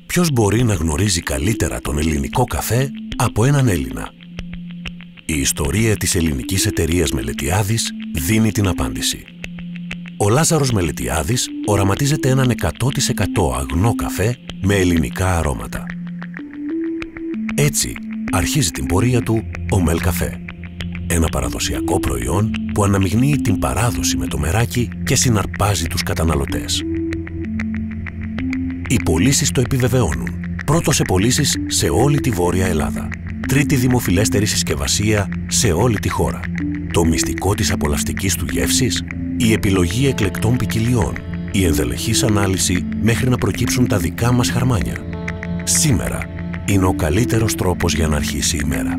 Ποιος μπορεί να γνωρίζει καλύτερα τον ελληνικό καφέ από έναν Έλληνα? Η ιστορία της ελληνικής εταιρείας Μελετιάδης δίνει την απάντηση. Ο Λάζαρος Μελετιάδης οραματίζεται έναν 100% αγνό καφέ με ελληνικά αρώματα. Έτσι αρχίζει την πορεία του ο Μελκαφέ. Ένα παραδοσιακό προϊόν που αναμειγνύει την παράδοση με το μεράκι και συναρπάζει τους καταναλωτές. Οι πωλήσεις το επιβεβαιώνουν. Πρώτος σε πωλήσεις σε όλη τη Βόρεια Ελλάδα. Τρίτη δημοφιλέστερη συσκευασία σε όλη τη χώρα. Το μυστικό της απολαυστικής του γεύσης, η επιλογή εκλεκτών ποικιλιών, η ενδελεχής ανάλυση μέχρι να προκύψουν τα δικά μας χαρμάνια. Σήμερα είναι ο καλύτερος τρόπος για να αρχίσει η μέρα.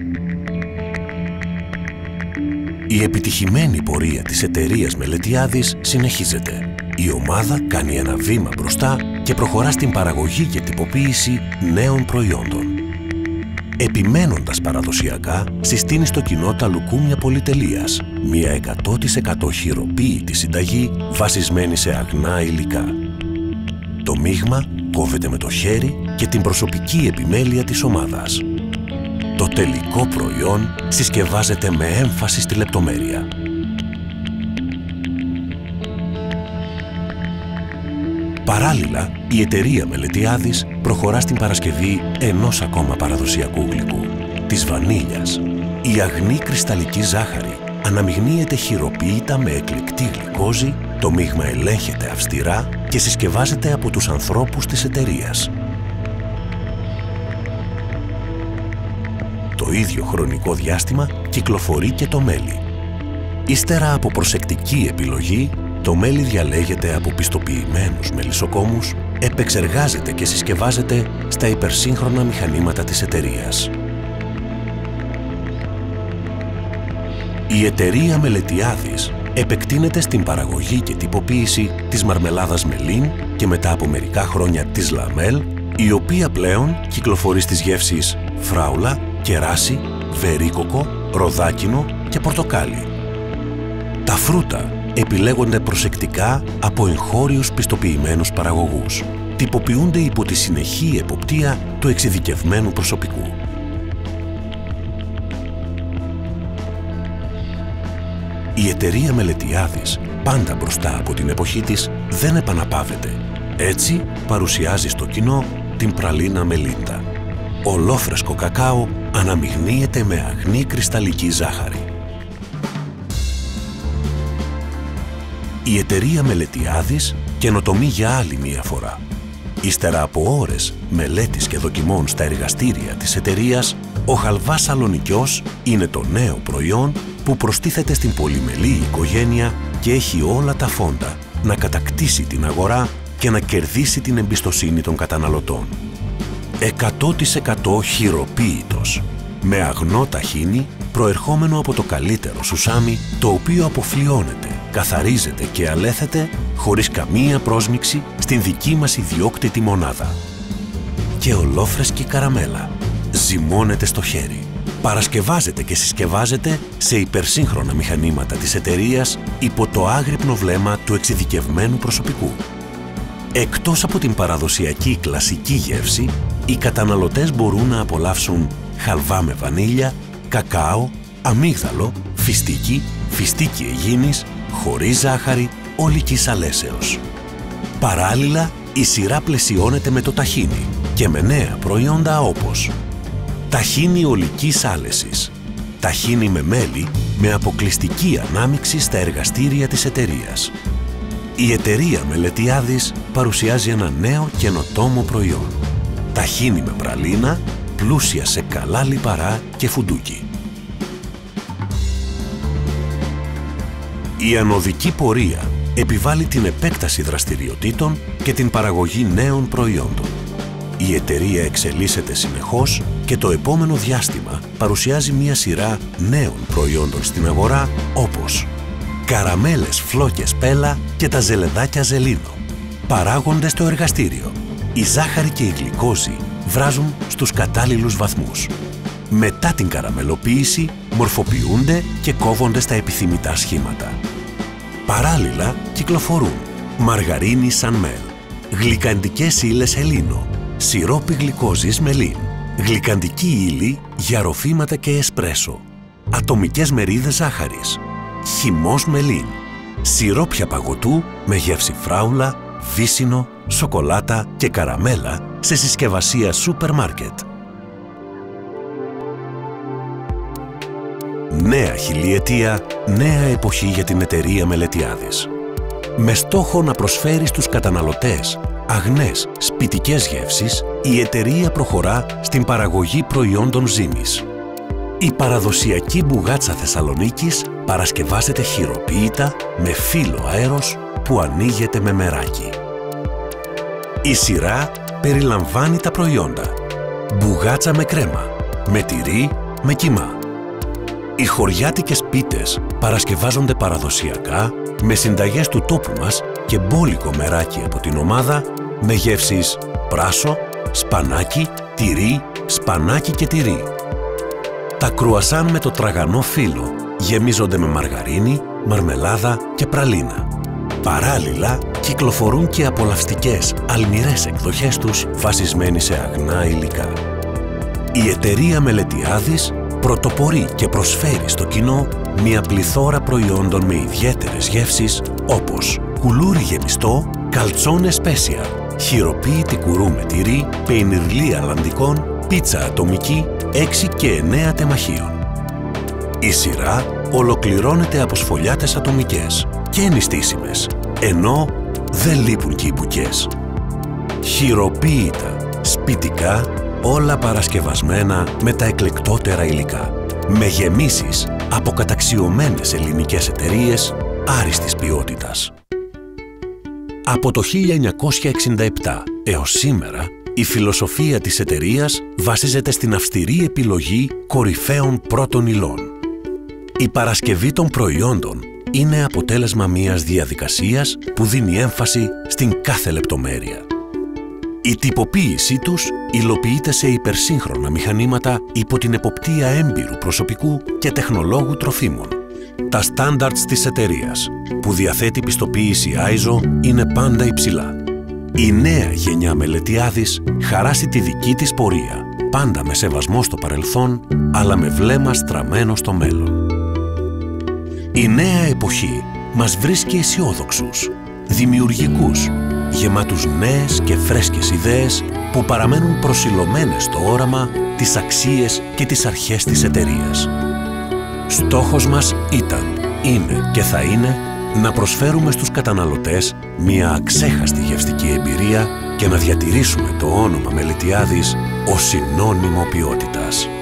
Η επιτυχημένη πορεία της εταιρείας Μελετιάδης συνεχίζεται. Η ομάδα κάνει ένα βήμα μπροστά και προχωρά στην παραγωγή και τυποποίηση νέων προϊόντων. Επιμένοντας παραδοσιακά, συστήνει στο κοινό τα λουκούμια πολυτελείας, μια 100% χειροποίητη συνταγή βασισμένη σε αγνά υλικά. Το μείγμα κόβεται με το χέρι και την προσωπική επιμέλεια της ομάδας. Το τελικό προϊόν συσκευάζεται με έμφαση στη λεπτομέρεια. Παράλληλα, η εταιρεία Μελετιάδης προχωρά στην παρασκευή ενός ακόμα παραδοσιακού γλυκού, της βανίλιας. Η αγνή κρυσταλλική ζάχαρη αναμειγνύεται χειροποίητα με εκλεκτή γλυκόζη, το μείγμα ελέγχεται αυστηρά και συσκευάζεται από τους ανθρώπους της εταιρείας. Το ίδιο χρονικό διάστημα κυκλοφορεί και το μέλι. Ύστερα από προσεκτική επιλογή, το μέλι διαλέγεται από πιστοποιημένους μελισσοκόμους, επεξεργάζεται και συσκευάζεται στα υπερσύγχρονα μηχανήματα της εταιρείας. Η εταιρεία Μελετιάδης επεκτείνεται στην παραγωγή και τυποποίηση της μαρμελάδας Μελίν και μετά από μερικά χρόνια της Λαμέλ, η οποία πλέον κυκλοφορεί στις γεύσεις φράουλα, κεράσι, βερίκοκο, ροδάκινο και πορτοκάλι. Τα φρούτα επιλέγονται προσεκτικά από εγχώριους πιστοποιημένους παραγωγούς. Τυποποιούνται υπό τη συνεχή εποπτεία του εξειδικευμένου προσωπικού. Η εταιρεία Μελετιάδης, πάντα μπροστά από την εποχή της, δεν επαναπαύεται. Έτσι παρουσιάζει στο κοινό την πραλίνα Μελίντα. Ολόφρεσκο κακάο αναμειγνύεται με αγνή κρυσταλλική ζάχαρη. Η εταιρεία Μελετιάδης καινοτομεί για άλλη μία φορά. Ύστερα από ώρες μελέτης και δοκιμών στα εργαστήρια της εταιρείας, ο χαλβάς σαλονικιός είναι το νέο προϊόν που προστίθεται στην πολυμελή οικογένεια και έχει όλα τα φόντα να κατακτήσει την αγορά και να κερδίσει την εμπιστοσύνη των καταναλωτών. 100% χειροποίητος, με αγνό ταχίνι προερχόμενο από το καλύτερο σουσάμι, το οποίο αποφλιώνεται, καθαρίζεται και αλέθεται χωρίς καμία πρόσμιξη στην δική μας ιδιόκτητη μονάδα. Και ολόφρεσκη καραμέλα ζυμώνεται στο χέρι. Παρασκευάζεται και συσκευάζεται σε υπερσύγχρονα μηχανήματα της εταιρείας υπό το άγρυπνο βλέμμα του εξειδικευμένου προσωπικού. Εκτός από την παραδοσιακή κλασική γεύση, οι καταναλωτές μπορούν να απολαύσουν χαλβά με βανίλια, κακάο, αμύγδαλο, φιστίκι αιγίνης, χωρίς ζάχαρη, ολικής αλέσεως. Παράλληλα, η σειρά πλαισιώνεται με το ταχίνι και με νέα προϊόντα όπως ταχίνι ολικής άλεσης, ταχίνι με μέλι με αποκλειστική ανάμειξη στα εργαστήρια της εταιρείας. Η εταιρεία Μελετιάδης παρουσιάζει ένα νέο καινοτόμο προϊόν. Ταχίνι με πραλίνα, πλούσια σε καλά λιπαρά και φουντούκι. Η ανωδική πορεία επιβάλλει την επέκταση δραστηριοτήτων και την παραγωγή νέων προϊόντων. Η εταιρεία εξελίσσεται συνεχώς και το επόμενο διάστημα παρουσιάζει μια σειρά νέων προϊόντων στην αγορά όπως καραμέλες φλόκες πέλα και τα ζελεδάκια ζελίνο. Παράγονται στο εργαστήριο. Η ζάχαρη και η γλυκόζη βράζουν στους κατάλληλους βαθμούς. Μετά την καραμελοποίηση μορφοποιούνται και κόβονται στα επιθυμητά σχήματα. Παράλληλα κυκλοφορούν μαργαρίνη Σαν Μέλ, γλυκαντικές ύλες Ελίνο, σιρόπι γλυκόζης Μελίν, γλυκαντική ύλη για ροφήματα και εσπρέσο, ατομικές μερίδες ζάχαρης, χυμός Μελίν, σιρόπια παγωτού με γεύση φράουλα, βύσσινο, σοκολάτα και καραμέλα σε συσκευασία σούπερ μάρκετ. Νέα χιλιετία, νέα εποχή για την εταιρεία Μελετιάδης. Με στόχο να προσφέρει στους καταναλωτές αγνές σπιτικές γεύσεις, η εταιρεία προχωρά στην παραγωγή προϊόντων ζύμης. Η παραδοσιακή μπουγάτσα Θεσσαλονίκης παρασκευάζεται χειροποίητα με φύλλο αέρος που ανοίγεται με μεράκι. Η σειρά περιλαμβάνει τα προϊόντα μπουγάτσα με κρέμα, με τυρί, με κιμά. Οι χωριάτικες πίτες παρασκευάζονται παραδοσιακά με συνταγές του τόπου μας και μπόλικο μεράκι από την ομάδα με γεύσεις πράσο, σπανάκι, τυρί, σπανάκι και τυρί. Τα κρουασάν με το τραγανό φύλλο γεμίζονται με μαργαρίνη, μαρμελάδα και πραλίνα. Παράλληλα, κυκλοφορούν και απολαυστικές, αλμυρές εκδοχές τους βασισμένοι σε αγνά υλικά. Η εταιρεία Μελετιάδης πρωτοπορεί και προσφέρει στο κοινό μια πληθώρα προϊόντων με ιδιαίτερες γεύσεις όπως κουλούρι γεμιστό, καλτσόνε σπέσια, χειροποίητη κουρού με τυρί, πενιρλί αλλαντικών, πίτσα ατομική, 6 και 9 τεμαχίων. Η σειρά ολοκληρώνεται από σφολιάτες ατομικές και νηστίσιμες, ενώ δεν λείπουν και οι μπουκές. Χειροποίητα, σπιτικά, όλα παρασκευασμένα με τα εκλεκτότερα υλικά, με γεμίσεις από καταξιωμένες ελληνικές εταιρείες άριστης ποιότητας. Από το 1967 έως σήμερα, η φιλοσοφία της εταιρείας βασίζεται στην αυστηρή επιλογή κορυφαίων πρώτων υλών. Η παρασκευή των προϊόντων είναι αποτέλεσμα μιας διαδικασίας που δίνει έμφαση στην κάθε λεπτομέρεια. Η τυποποίησή τους υλοποιείται σε υπερσύγχρονα μηχανήματα υπό την εποπτεία έμπειρου προσωπικού και τεχνολόγου τροφίμων. Τα standards της εταιρείας, που διαθέτει πιστοποίηση ISO, είναι πάντα υψηλά. Η νέα γενιά Μελετιάδης χαράσει τη δική της πορεία, πάντα με σεβασμό στο παρελθόν, αλλά με βλέμμα στραμμένο στο μέλλον. Η νέα εποχή μας βρίσκει αισιόδοξους, δημιουργικούς, γεμάτους νέες και φρέσκες ιδέες που παραμένουν προσιλωμένες στο όραμα, τις αξίες και τις αρχές της εταιρείας. Στόχος μας ήταν, είναι και θα είναι να προσφέρουμε στους καταναλωτές μια αξέχαστη γευστική εμπειρία και να διατηρήσουμε το όνομα Μελετιάδης ως συνώνυμο ποιότητας.